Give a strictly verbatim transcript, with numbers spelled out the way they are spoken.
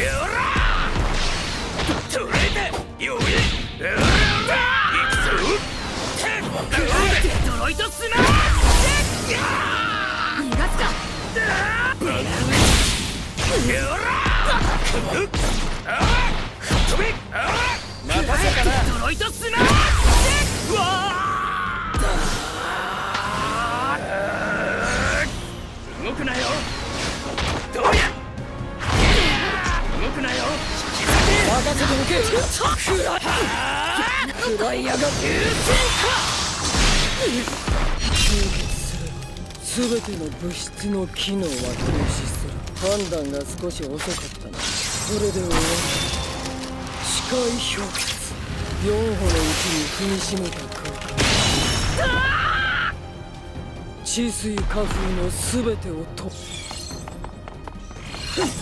すべての物質の機能は停止する。判断が少し遅かったな。これで終わる。視界氷結。四歩のうちに踏みしめたか。治水花風のすべてをと。